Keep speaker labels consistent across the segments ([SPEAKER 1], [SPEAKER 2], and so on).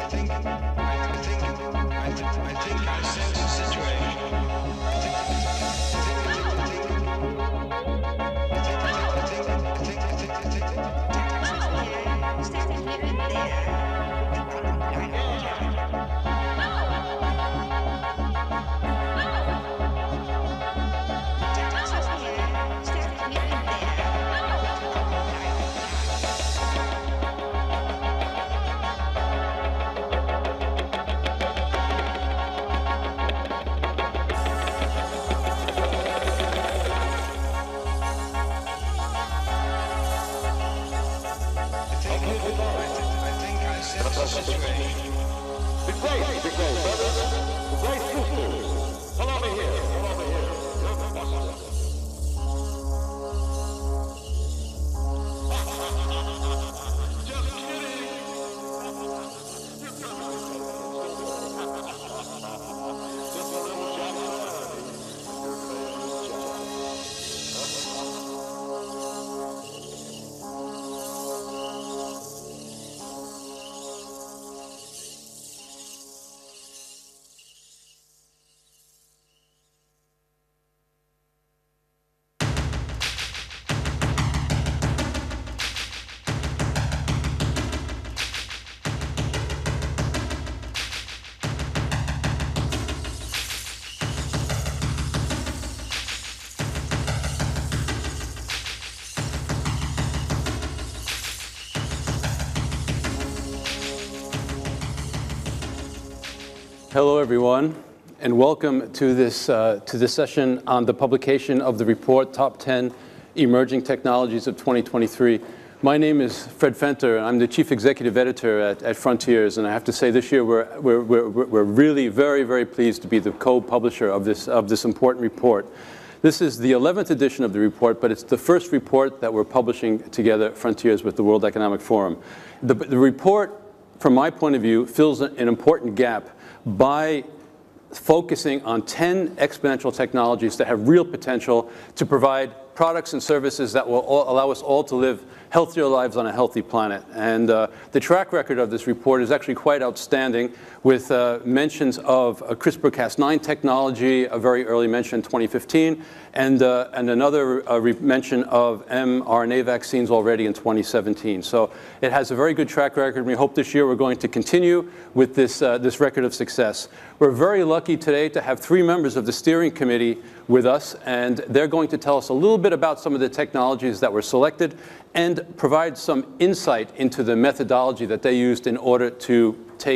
[SPEAKER 1] Hello, everyone, and welcome to this session on the publication of the report Top 10 Emerging Technologies of 2023. My name is Fred Fenter, and I'm the Chief Executive Editor at Frontiers, and I have to say this year we're really very, very pleased to be the co-publisher of this important report. This is the 11th edition of the report, but it's the first report that we're publishing together at Frontiers with the World Economic Forum. The report, from my point of view, fills an important gap by focusing on 10 exponential technologies that have real potential to provide products and services that will allow us all to live healthier lives on a healthy planet. And the track record of this report is actually quite outstanding, with mentions of CRISPR-Cas9 technology, a very early mention in 2015, and another mention of mRNA vaccines already in 2017. So it has a very good track record, and we hope this year we're going to continue with this record of success. We're very lucky today to have 3 members of the steering committee with us, and they're going to tell us a little bit about some of the technologies that were selected and provide some insight into the methodology that they used in order to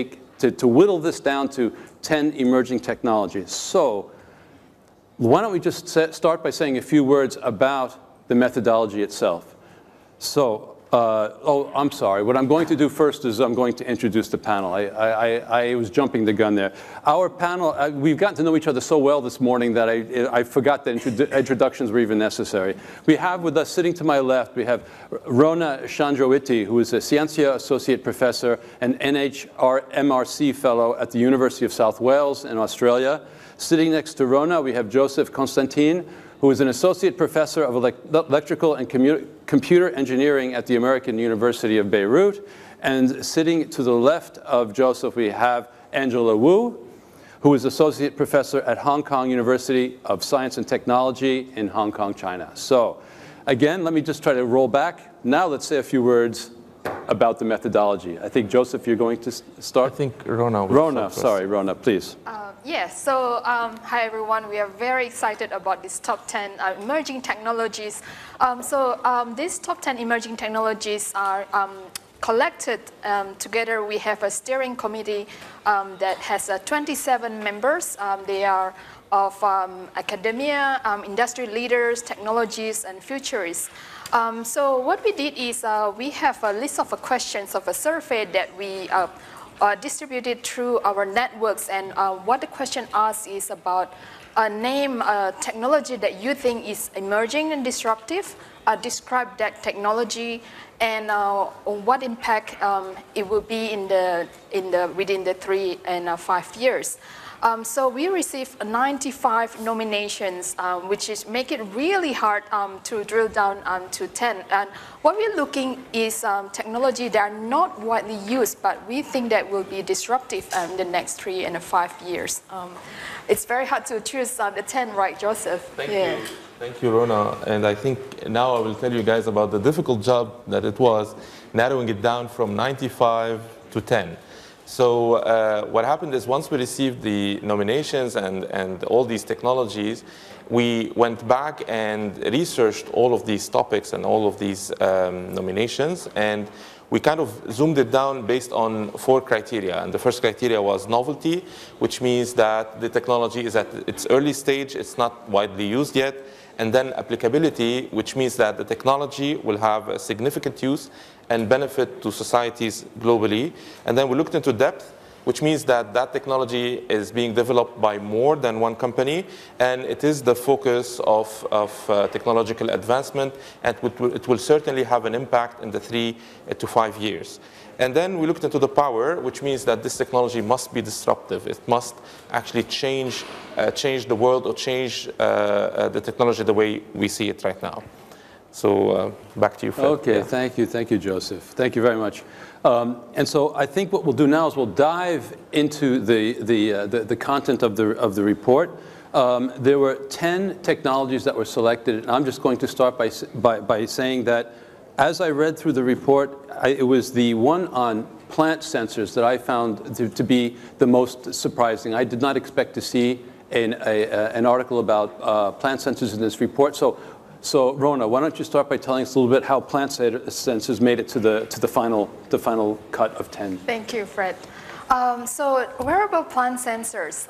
[SPEAKER 1] whittle this down to 10 emerging technologies. So why don't we just start by saying a few words about the methodology itself. So, I'm sorry. What I'm going to do first is I'm going to introduce the panel. I was jumping the gun there. Our panel, we've gotten to know each other so well this morning that I forgot that introductions were even necessary. We have with us, sitting to my left, we have Rona Chandrawiti, who is a Scientia Associate Professor and MRC Fellow at the University of South Wales in Australia. Sitting next to Rona, we have Joseph Constantin, who is an Associate Professor of Electrical and Computer Engineering at the American University of Beirut. And sitting to the left of Joseph, we have Angela Wu, who is Associate Professor at Hong Kong University of Science and Technology in Hong Kong, China. So again, let me just try to roll back. Now let's say a few words about the methodology. I think, Joseph, you're going to start?
[SPEAKER 2] I think Rona.
[SPEAKER 1] Rona, please.
[SPEAKER 3] Yes, so hi everyone. We are very excited about this top 10 emerging technologies. These top 10 emerging technologies are collected together. We have a steering committee that has 27 members. They are of academia, industry leaders, technologies, and futurists. So what we did is we have a list of questions of a survey that we distributed through our networks, and what the question asks is about name a technology that you think is emerging and disruptive, describe that technology, and what impact it will be within the 3 and 5 years. So we received 95 nominations, which is make it really hard to drill down to 10. And what we're looking is technology that are not widely used, but we think that will be disruptive in the next 3 and 5 years. It's very hard to choose the 10, right, Joseph?
[SPEAKER 2] Thank you. Thank you, Rona. And I think now I will tell you guys about the difficult job that it was narrowing it down from 95 to 10. So what happened is once we received the nominations and all these technologies, we went back and researched all of these topics and all of these nominations, and we kind of zoomed it down based on 4 criteria. And the first criteria was novelty, which means that the technology is at its early stage, it's not widely used yet. And then applicability, which means that the technology will have a significant use and benefit to societies globally. And then we looked into depth, which means that that technology is being developed by more than one company, and it is the focus of technological advancement, and it will certainly have an impact in the 3 to 5 years. And then we looked into the power, which means that this technology must be disruptive. It must actually change the world or change the technology the way we see it right now. So back to you, Fred.
[SPEAKER 1] Okay, yeah. Thank you, Joseph. Thank you very much. And so I think what we'll do now is we'll dive into the content of the report. There were 10 technologies that were selected, and I'm just going to start by saying that as I read through the report, it was the one on plant sensors that I found to be the most surprising. I did not expect to see an article about plant sensors in this report. So Rona, why don't you start by telling us a little bit how plant sensors made it to the final cut of 10?
[SPEAKER 3] Thank you, Fred. So wearable plant sensors.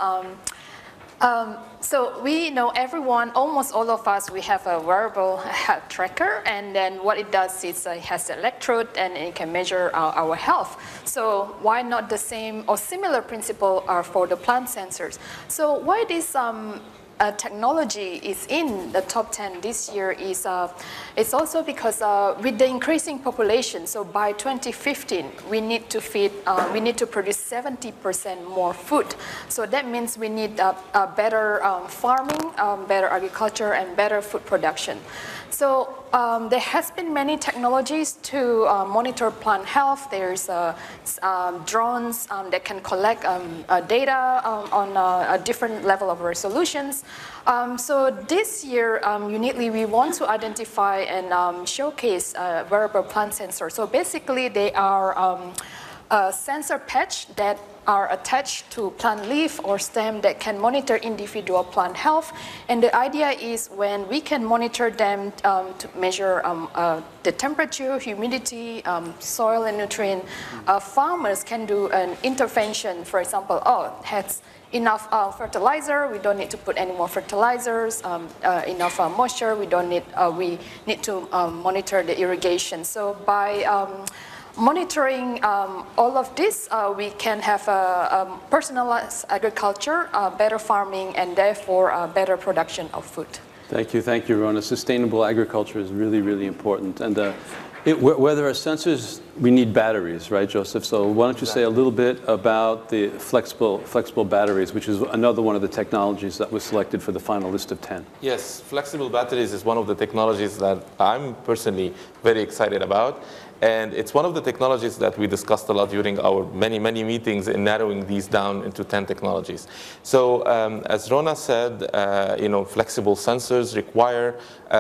[SPEAKER 3] So we know everyone, almost all of us, we have a wearable health tracker, and then what it does is it has an electrode and it can measure our health. So why not the same or similar principle for the plant sensors? So why this technology is in the top 10 this year is it's also because with the increasing population, so by 2015 we need to produce 70% more food. So that means we need better farming, better agriculture, and better food production. So there has been many technologies to monitor plant health. There's drones that can collect data on a different level of resolutions. So this year, uniquely, we want to identify and showcase wearable plant sensors. So basically, they are a sensor patch that are attached to plant leaf or stem that can monitor individual plant health. And the idea is when we can monitor them to measure the temperature, humidity, soil and nutrient, farmers can do an intervention. For example, it has enough fertilizer, we don't need to put any more fertilizers, enough moisture, we need to monitor the irrigation. So by monitoring all of this, we can have a personalized agriculture, better farming, and therefore better production of food.
[SPEAKER 1] Thank you, Rona. Sustainable agriculture is really, really important. And where there are sensors, we need batteries, right, Joseph? So why don't you say a little bit about the flexible batteries, which is another one of the technologies that was selected for the final list of 10.
[SPEAKER 2] Yes, flexible batteries is one of the technologies that I'm personally very excited about. And it's one of the technologies that we discussed a lot during our many meetings in narrowing these down into 10 technologies. So as Rona said, flexible sensors require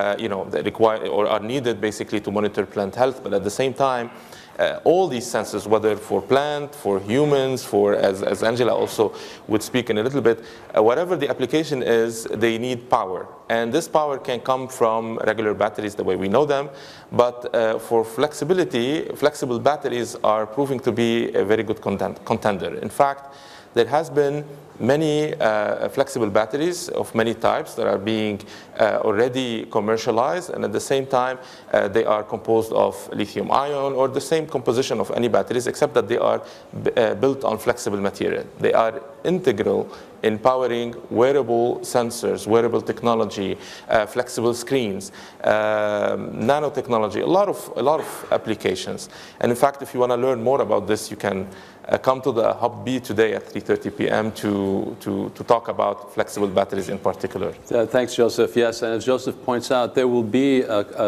[SPEAKER 2] or are needed basically to monitor plant health, but at the same time, all these sensors, whether for plant, for humans, for, as Angela also would speak in a little bit, whatever the application is, they need power. And this power can come from regular batteries the way we know them, but for flexibility, flexible batteries are proving to be a very good contender. In fact, there has been many flexible batteries of many types that are being already commercialized, and at the same time they are composed of lithium ion or the same composition of any batteries, except that they are built on flexible material. They are integral empowering wearable sensors, wearable technology, flexible screens, nanotechnology, a lot of applications. And in fact, if you want to learn more about this, you can come to the Hub B today at 3:30 p.m. to talk about flexible batteries in particular.
[SPEAKER 1] Thanks, Joseph. Yes, and as Joseph points out, there will be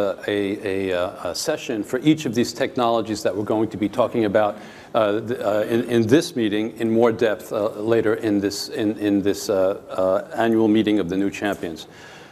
[SPEAKER 1] a session for each of these technologies that we're going to be talking about in this meeting in more depth later in this annual meeting of the new champions.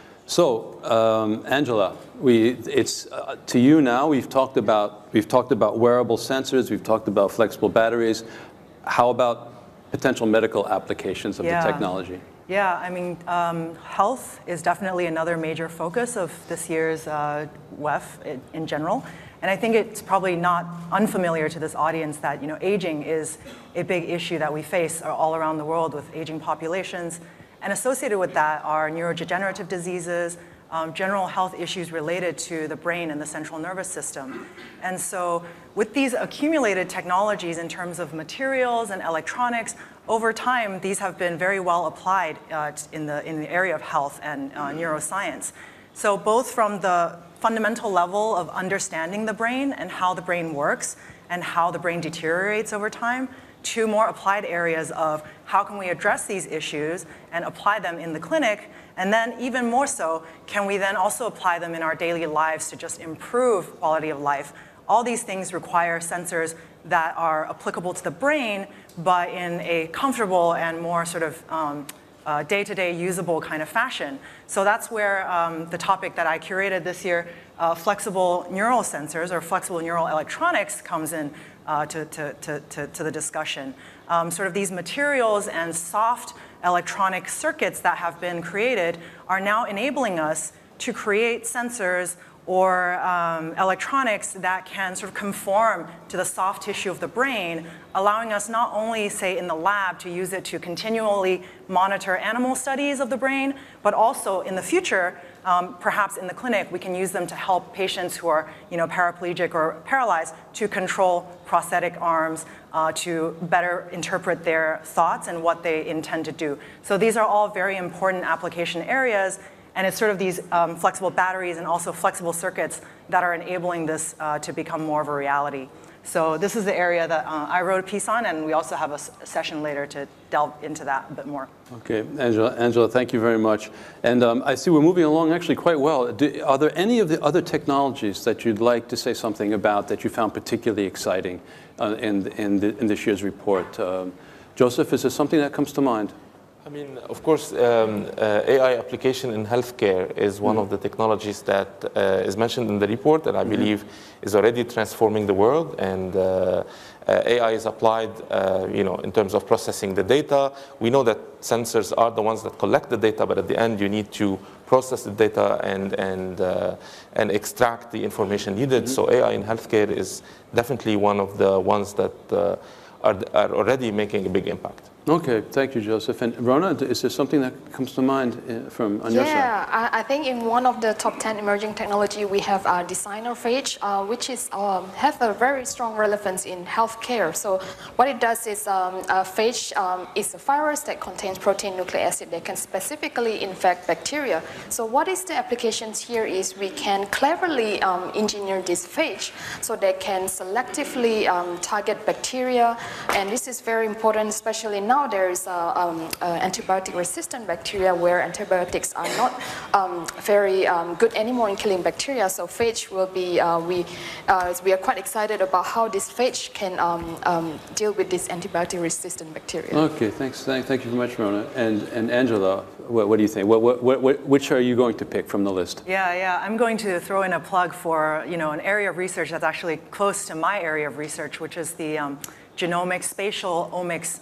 [SPEAKER 1] So, Angela, it's to you now. We've talked about wearable sensors. We've talked about flexible batteries. How about potential medical applications of the technology?
[SPEAKER 4] Yeah, I mean, health is definitely another major focus of this year's WEF in general. And I think it's probably not unfamiliar to this audience that aging is a big issue that we face all around the world with aging populations. And associated with that are neurodegenerative diseases, general health issues related to the brain and the central nervous system. And so with these accumulated technologies in terms of materials and electronics, over time, these have been very well applied in the area of health and neuroscience. So both from the fundamental level of understanding the brain and how the brain works and how the brain deteriorates over time, to more applied areas of how can we address these issues and apply them in the clinic, and then even more so, can we then also apply them in our daily lives to just improve quality of life? All these things require sensors that are applicable to the brain, but in a comfortable and more sort of day-to-day usable kind of fashion. So that's where the topic that I curated this year, flexible neural sensors or flexible neural electronics, comes in to the discussion. Sort of these materials and soft electronic circuits that have been created are now enabling us to create sensors or electronics that can sort of conform to the soft tissue of the brain, allowing us not only, say, in the lab to use it to continually monitor animal studies of the brain, but also in the future, perhaps in the clinic, we can use them to help patients who are paraplegic or paralyzed to control prosthetic arms, to better interpret their thoughts and what they intend to do. So these are all very important application areas. And it's sort of these flexible batteries and also flexible circuits that are enabling this to become more of a reality. So this is the area that I wrote a piece on, and we also have a session later to delve into that a bit more.
[SPEAKER 1] Okay, Angela, thank you very much. And I see we're moving along actually quite well. Are there any of the other technologies that you'd like to say something about that you found particularly exciting in this year's report? Joseph, is there something that comes to mind?
[SPEAKER 2] I mean, of course, AI application in healthcare is one of the technologies that is mentioned in the report, and I believe is already transforming the world. And AI is applied, in terms of processing the data. We know that sensors are the ones that collect the data, but at the end, you need to process the data and extract the information needed. So AI in healthcare is definitely one of the ones that are already making a big impact.
[SPEAKER 1] Okay, thank you, Joseph. And Rona, is there something that comes to mind on your side?
[SPEAKER 3] Yeah, I think in one of the top 10 emerging technology, we have designer phage, which is have a very strong relevance in healthcare. So what it does is phage is a virus that contains protein nucleic acid that can specifically infect bacteria. So what is the applications here is we can cleverly engineer this phage so they can selectively target bacteria, and this is very important, especially now there is antibiotic-resistant bacteria where antibiotics are not very good anymore in killing bacteria. So phage will be, we are quite excited about how this phage can deal with this antibiotic-resistant bacteria.
[SPEAKER 1] Okay, thanks. Thank you very much, Rona. And Angela, what do you think? Which are you going to pick from the list?
[SPEAKER 4] Yeah, I'm going to throw in a plug for an area of research that's actually close to my area of research, which is the genomics, spatial omics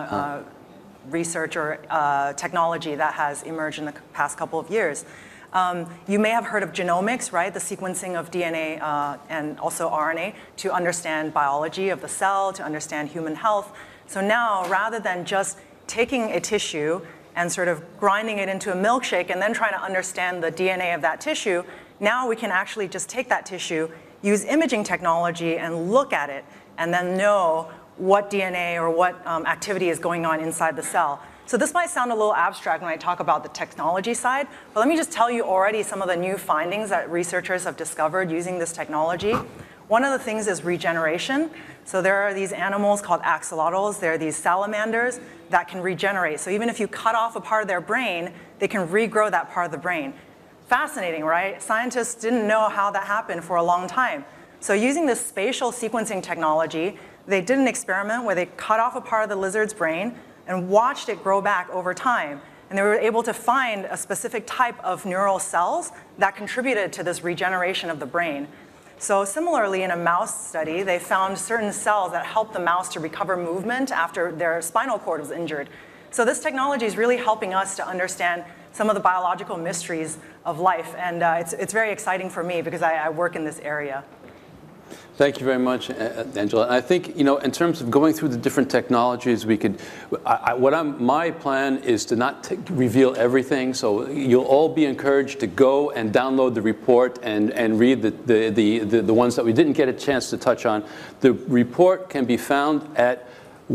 [SPEAKER 4] research or technology that has emerged in the past couple of years. You may have heard of genomics, right? The sequencing of DNA and also RNA to understand biology of the cell, to understand human health. So now, rather than just taking a tissue and sort of grinding it into a milkshake and then trying to understand the DNA of that tissue, now we can actually just take that tissue, use imaging technology and look at it, and then know what DNA or what activity is going on inside the cell. So this might sound a little abstract when I talk about the technology side, but let me just tell you already some of the new findings that researchers have discovered using this technology. One of the things is regeneration. So there are these animals called axolotls. They're these salamanders that can regenerate. So even if you cut off a part of their brain, they can regrow that part of the brain. Fascinating, right? Scientists didn't know how that happened for a long time. So using this spatial sequencing technology, they did an experiment where they cut off a part of the lizard's brain and watched it grow back over time. And they were able to find a specific type of neural cells that contributed to this regeneration of the brain. So similarly, in a mouse study, they found certain cells that helped the mouse to recover movement after their spinal cord was injured. So this technology is really helping us to understand some of the biological mysteries of life. And it's very exciting for me because I work in this area.
[SPEAKER 1] Thank you very much, Angela. And I think, in terms of going through the different technologies, we could, my plan is to not reveal everything. So you'll all be encouraged to go and download the report and read the ones that we didn't get a chance to touch on. The report can be found at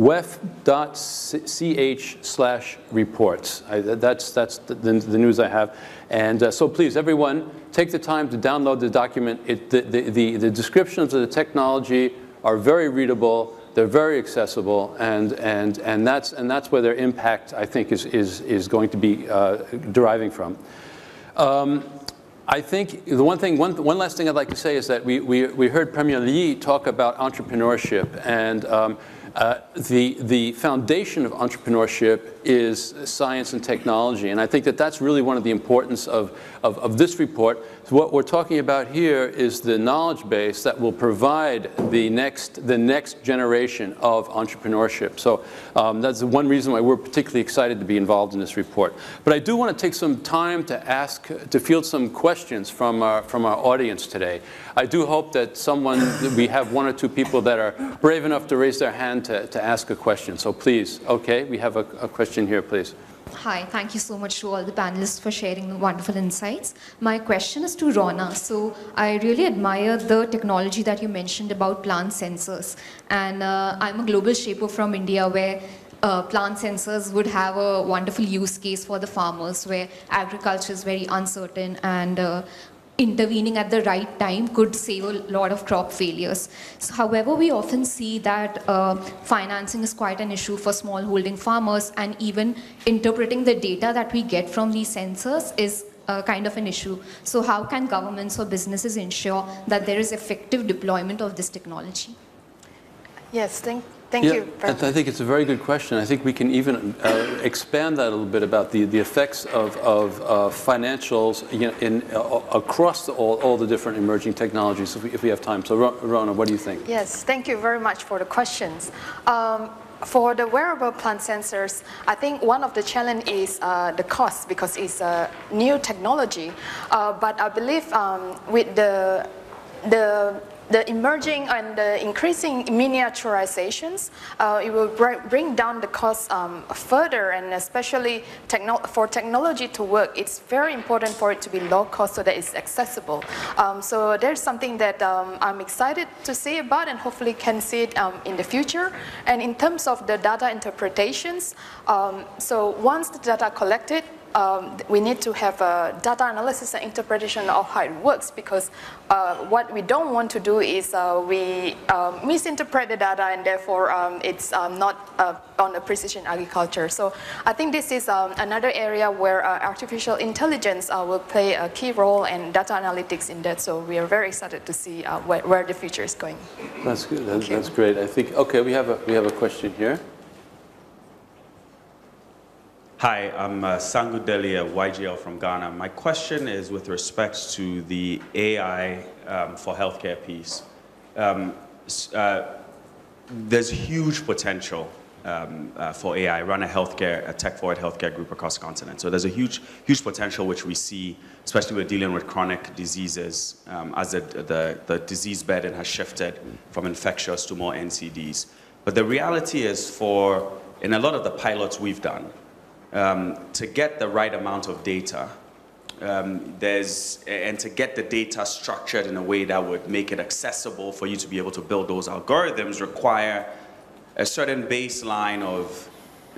[SPEAKER 1] wef.ch/reports. That's the news I have. And so please, everyone, take the time to download the document. The descriptions of the technology are very readable. They're very accessible, and that's where their impact, I think, is going to be deriving from. I think one last thing I'd like to say is that we heard Premier Lee talk about entrepreneurship, and the foundation of entrepreneurship is science and technology, and I think that that's really one of the importance of this report. So what we're talking about here is the knowledge base that will provide the next generation of entrepreneurship. So that's one reason why we're particularly excited to be involved in this report. But I do want to take some time to field some questions from our audience today. I do hope that we have one or two people that are brave enough to raise their hand to ask a question. So please, okay, we have a question here, please.
[SPEAKER 5] Hi, thank you so much to all the panelists for sharing the wonderful insights. My question is to Rona. So I really admire the technology that you mentioned about plant sensors. And I'm a global shaper from India where plant sensors would have a wonderful use case for the farmers where agriculture is very uncertain and intervening at the right time could save a lot of crop failures. So, however, we often see that financing is quite an issue for smallholding farmers, and even interpreting the data that we get from these sensors is kind of an issue. So how can governments or businesses ensure that there is effective deployment of this technology?
[SPEAKER 3] Yes, thank you.
[SPEAKER 1] I think it's a very good question. I think we can even expand that a little bit about the effects of financials across all the different emerging technologies if we have time. So Rona, what do you think?
[SPEAKER 3] Yes, thank you very much for the questions. For the wearable plant sensors, I think one of the challenge is the cost because it's a new technology. But I believe with the emerging and the increasing miniaturizations, it will bring down the cost further, and especially for technology to work, it's very important for it to be low cost so that it's accessible. So there's something that I'm excited to see about and hopefully can see it in the future. And in terms of the data interpretations, so once the data are collected, we need to have a data analysis and interpretation of how it works, because what we don't want to do is we misinterpret the data and therefore it's not on the precision agriculture. So I think this is another area where artificial intelligence will play a key role, and data analytics in that. So we are very excited to see where the future is going.
[SPEAKER 1] That's good. That's great. I think, okay, we have a question here.
[SPEAKER 6] Hi, I'm Sangu Delia, YGL from Ghana. My question is with respect to the AI for healthcare piece. There's huge potential for AI. I run a tech-forward healthcare group across the continent. So there's a huge potential which we see, especially with dealing with chronic diseases, as the disease burden has shifted from infectious to more NCDs. But the reality is in a lot of the pilots we've done, to get the right amount of data, and to get the data structured in a way that would make it accessible for you to be able to build those algorithms require a certain baseline of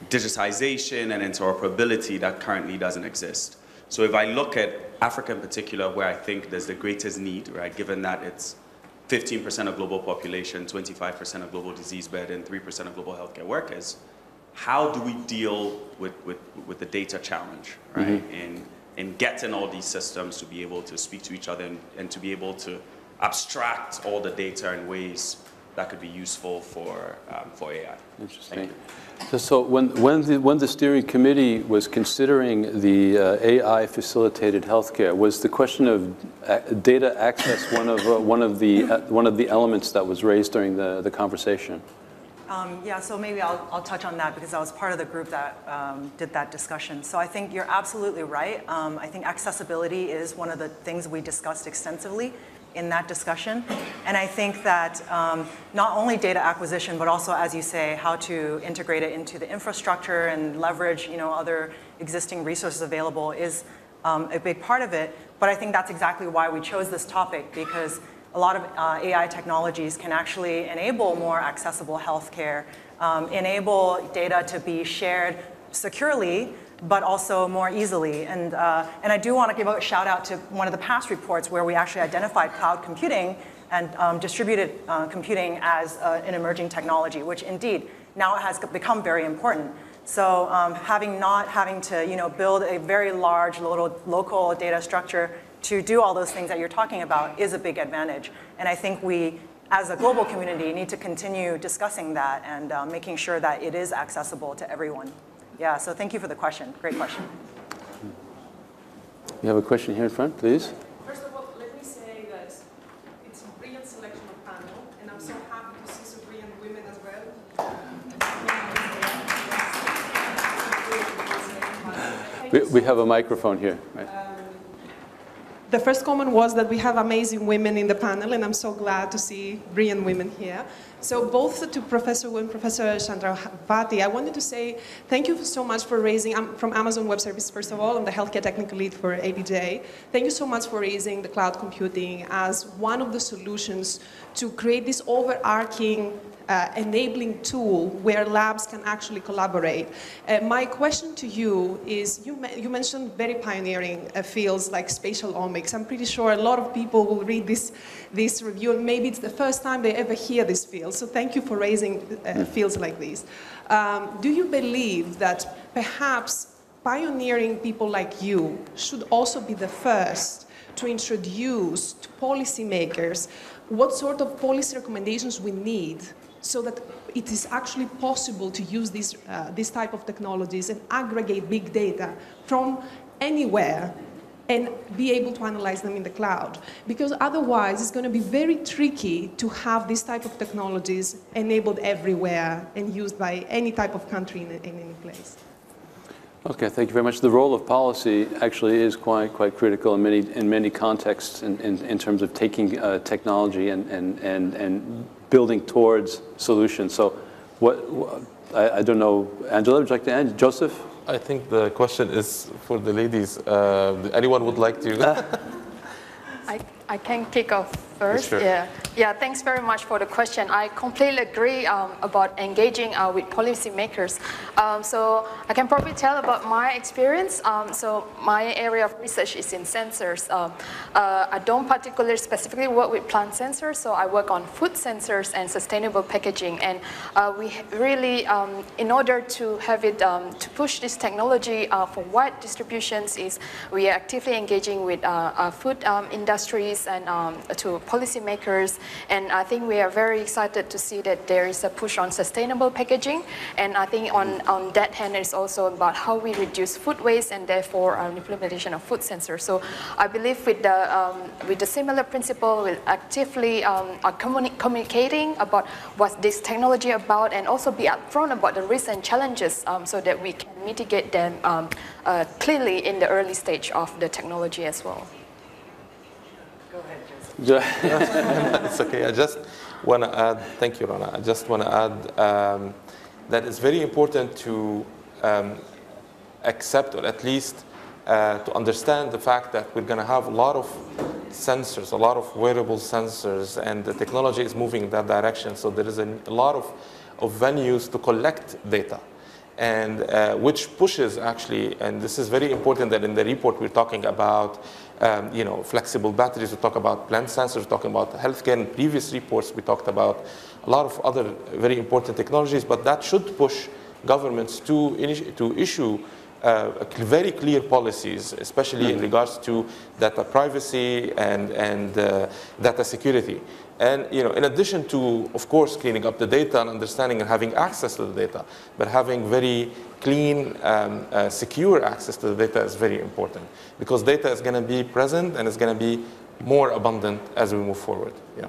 [SPEAKER 6] digitization and interoperability that currently doesn't exist. So if I look at Africa in particular, where I think there's the greatest need, right, given that it's 15% of global population, 25% of global disease burden, 3% of global healthcare workers, how do we deal with the data challenge, right? In getting all these systems to be able to speak to each other and to be able to abstract all the data in ways that could be useful for AI.
[SPEAKER 1] Interesting. So when the steering committee was considering the AI-facilitated healthcare, was the question of data access one of the elements that was raised during the conversation?
[SPEAKER 4] Yeah, so maybe I'll touch on that because I was part of the group that did that discussion. So I think you're absolutely right. I think accessibility is one of the things we discussed extensively in that discussion. And I think that not only data acquisition, but also, as you say, how to integrate it into the infrastructure and leverage, other existing resources available is a big part of it. But I think that's exactly why we chose this topic, because a lot of AI technologies can actually enable more accessible healthcare, enable data to be shared securely, but also more easily. And I do want to give a shout out to one of the past reports where we actually identified cloud computing and distributed computing as an emerging technology, which indeed now has become very important. So not having to build a very large local data structure to do all those things that you're talking about is a big advantage. And I think we, as a global community, need to continue discussing that and making sure that it is accessible to everyone. Yeah, so thank you for the question. Great question.
[SPEAKER 1] You have a question here in front, please.
[SPEAKER 7] First of all, let me say that it's a brilliant selection of panel, and I'm so happy to see some brilliant women as well.
[SPEAKER 1] We have a microphone here, right?
[SPEAKER 7] The first comment was that we have amazing women in the panel, and I'm so glad to see brilliant women here. So both to Professor Wu and Professor Chandravati, I wanted to say thank you so much for raising, I'm from Amazon Web Services, first of all. I'm the healthcare technical lead for ABJ. Thank you so much for raising the cloud computing as one of the solutions to create this overarching enabling tool where labs can actually collaborate. My question to you is, you mentioned very pioneering fields like spatial omics. I'm pretty sure a lot of people will read this review, and maybe it's the first time they ever hear this field. So thank you for raising fields like these. Do you believe that perhaps pioneering people like you should also be the first to introduce to policymakers what sort of policy recommendations we need so that it is actually possible to use this type of technologies and aggregate big data from anywhere and be able to analyze them in the cloud? Because otherwise it's going to be very tricky to have this type of technologies enabled everywhere and used by any type of country in any place.
[SPEAKER 1] Okay, thank you very much. The role of policy actually is quite critical in many contexts in terms of taking technology and building towards solutions. So I don't know, Angela, would you like to add? Joseph?
[SPEAKER 2] I think the question is for the ladies. Anyone would like to?
[SPEAKER 3] I can kick off first.
[SPEAKER 2] Sure.
[SPEAKER 3] Yeah. Thanks very much for the question. I completely agree about engaging with policymakers. So I can probably tell about my experience. So my area of research is in sensors. I don't particularly specifically work with plant sensors, so I work on food sensors and sustainable packaging. And we really, in order to have it, to push this technology for wide distributions, is we are actively engaging with food industries and to policymakers. And I think we are very excited to see that there is a push on sustainable packaging. And I think on that hand, it's also about how we reduce food waste and therefore implementation of food sensors. So I believe with the similar principle, we're actively communicating about what this technology about, and also be upfront about the risks and challenges so that we can mitigate them clearly in the early stage of the technology as well.
[SPEAKER 4] Go ahead, Joseph.
[SPEAKER 2] It's okay. I just want to add, thank you, Rana. I just want to add that it's very important to accept, or at least to understand the fact that we're going to have a lot of sensors, a lot of wearable sensors, and the technology is moving in that direction. So there is a lot of venues to collect data. and which pushes actually, and this is very important that in the report we're talking about flexible batteries, we talk about plant sensors, we're talking about healthcare. In previous reports we talked about a lot of other very important technologies, but that should push governments to issue very clear policies, especially in regards to data privacy and data security. And in addition to, of course, cleaning up the data and understanding and having access to the data, but having very clean, secure access to the data is very important, because data is going to be present and it's going to be more abundant as we move forward. Yeah.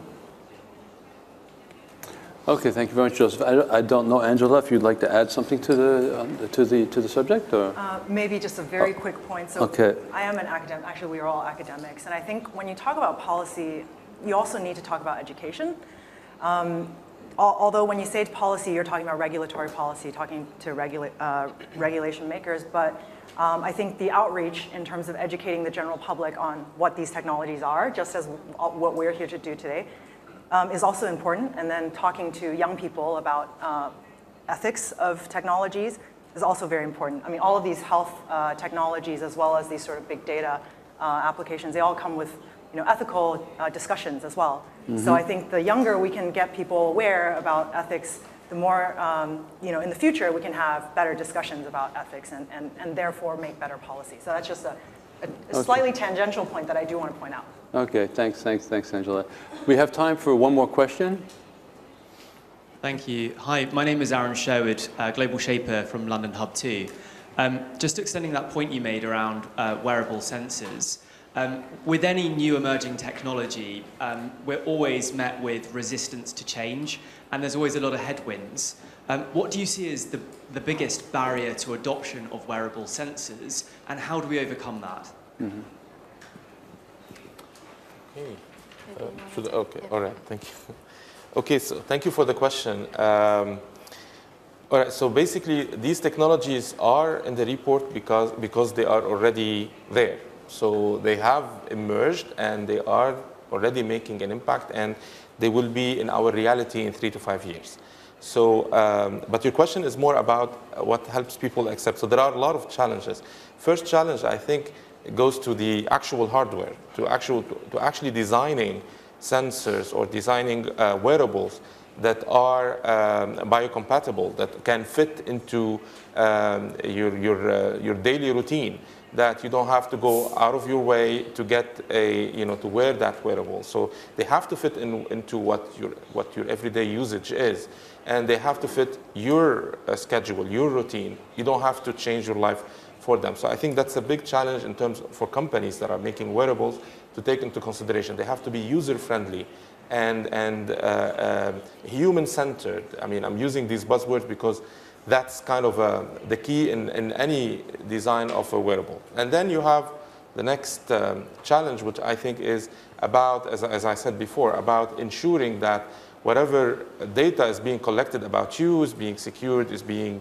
[SPEAKER 1] Okay, thank you very much, Joseph. I don't know, Angela, if you'd like to add something to the subject, or
[SPEAKER 4] maybe just a very quick point. So
[SPEAKER 1] okay.
[SPEAKER 4] I am an academic. Actually, we are all academics, and I think when you talk about policy, you also need to talk about education. Although when you say policy, you're talking about regulatory policy, talking to regulation makers, but I think the outreach in terms of educating the general public on what these technologies are, just as what we're here to do today, is also important. And then talking to young people about ethics of technologies is also very important. I mean, all of these health technologies, as well as these sort of big data applications, they all come with ethical discussions as well. Mm-hmm. So I think the younger we can get people aware about ethics, the more, in the future we can have better discussions about ethics and therefore make better policy. So that's just a slightly tangential point that I do want to point out.
[SPEAKER 1] Okay, thanks, Angela. We have time for one more question.
[SPEAKER 8] Thank you. Hi, my name is Aaron Sherwood, Global Shaper from London Hub 2. Just extending that point you made around wearable sensors, with any new emerging technology, we're always met with resistance to change, and there's always a lot of headwinds. What do you see as the biggest barrier to adoption of wearable sensors, and how do we overcome that? Mm-hmm.
[SPEAKER 2] Okay, all right, thank you. Okay, so thank you for the question. All right, so basically these technologies are in the report because they are already there. So they have emerged and they are already making an impact, and they will be in our reality in 3 to 5 years. So, but your question is more about what helps people accept. So there are a lot of challenges. First challenge, I think, goes to the actual hardware, to actually designing sensors or designing wearables that are biocompatible, that can fit into your daily routine, that you don't have to go out of your way to get to wear that wearable. So they have to fit into what your everyday usage is, and they have to fit your schedule, your routine. You don't have to change your life for them. So I think that's a big challenge in terms for companies that are making wearables to take into consideration. They have to be user-friendly and human-centered. I mean, I'm using these buzzwords because that's kind of the key in any design of a wearable. And then you have the next challenge, which I think is about, as I said before, about ensuring that whatever data is being collected about you is being secured, is being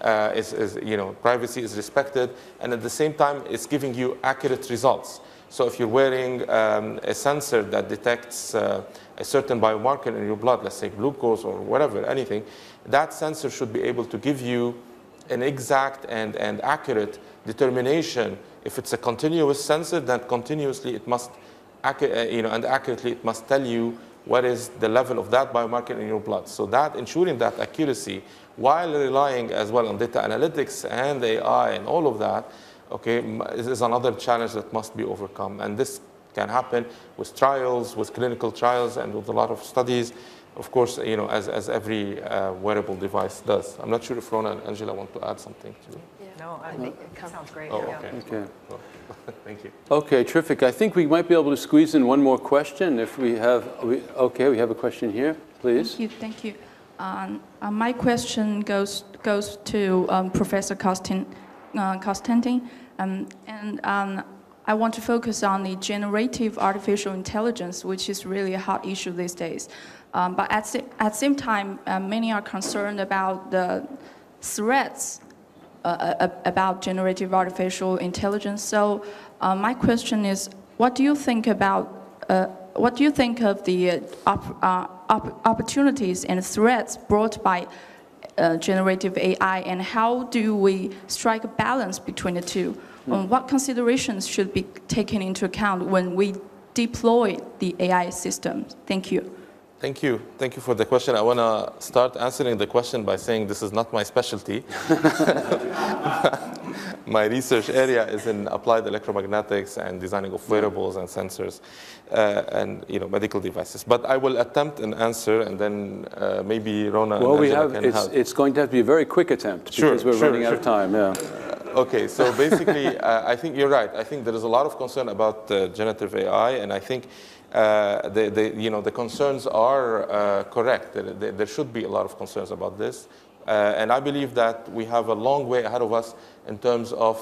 [SPEAKER 2] privacy is respected, and at the same time it's giving you accurate results. So if you're wearing a sensor that detects a certain biomarker in your blood, let's say glucose or whatever, anything, that sensor should be able to give you an exact and accurate determination. If it's a continuous sensor, then continuously it must, and accurately it must tell you what is the level of that biomarker in your blood. So that ensuring that accuracy, while relying as well on data analytics and AI and all of that, okay, is another challenge that must be overcome. And this can happen with trials, with clinical trials, and with a lot of studies, of course, as every wearable device does. I'm not sure if Rona and Angela want to add something to it.
[SPEAKER 4] Yeah. No, I think it sounds great.
[SPEAKER 2] Oh,
[SPEAKER 4] yeah.
[SPEAKER 2] okay. Well, thank you.
[SPEAKER 1] Okay, terrific. I think we might be able to squeeze in one more question if we have. Okay, we have a question here, please.
[SPEAKER 9] Thank you. My question goes to Professor Constantin, and I want to focus on the generative artificial intelligence, which is really a hot issue these days. But at the same time, many are concerned about the threats about generative artificial intelligence. So my question is, what do you think of the opportunities and threats brought by generative AI, and how do we strike a balance between the two? What considerations should be taken into account when we deploy the AI system? Thank you.
[SPEAKER 2] Thank you. Thank you for the question. I want to start answering the question by saying this is not my specialty. My research area is in applied electromagnetics and designing of wearables and sensors and medical devices. But I will attempt an answer, and then maybe Rona and Angela can help.
[SPEAKER 1] It's going to have to be a very quick attempt because we're running out of time. Yeah.
[SPEAKER 2] Okay, so basically, I think you're right. I think there is a lot of concern about generative AI, and I think the concerns are correct. There should be a lot of concerns about this. And I believe that we have a long way ahead of us in terms of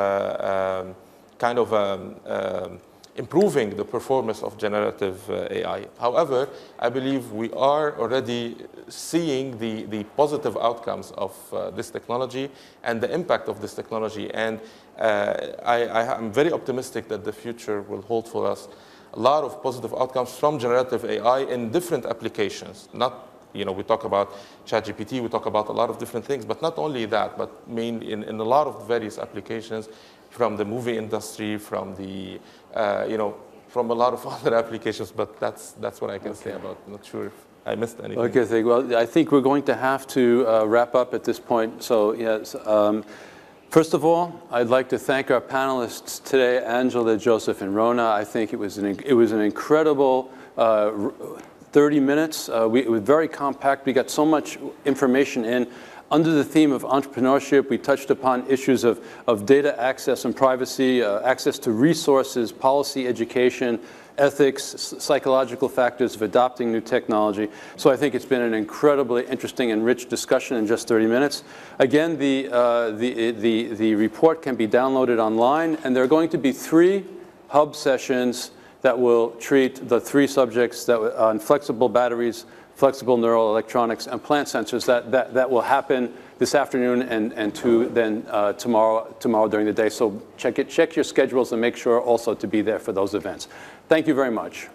[SPEAKER 2] improving the performance of generative AI. However, I believe we are already seeing the positive outcomes of this technology and the impact of this technology. And I'm very optimistic that the future will hold for us a lot of positive outcomes from generative AI in different applications. Not, we talk about ChatGPT, we talk about a lot of different things, but not only that, but in a lot of various applications, from the movie industry, from the, from a lot of other applications. But that's what I can say about. I'm not sure if I missed anything.
[SPEAKER 1] Okay, well, I think we're going to have to wrap up at this point. So yes. First of all, I'd like to thank our panelists today, Angela, Joseph, and Rona. I think it was an incredible 30 minutes. It was very compact. We got so much information in. Under the theme of entrepreneurship, we touched upon issues of data access and privacy, access to resources, policy, education, ethics, psychological factors of adopting new technology. So I think it's been an incredibly interesting and rich discussion in just 30 minutes. Again, the report can be downloaded online, and there are going to be 3 hub sessions that will treat the 3 subjects on flexible batteries, flexible neural electronics, and plant sensors. That will happen this afternoon and then tomorrow during the day. So check your schedules and make sure also to be there for those events. Thank you very much.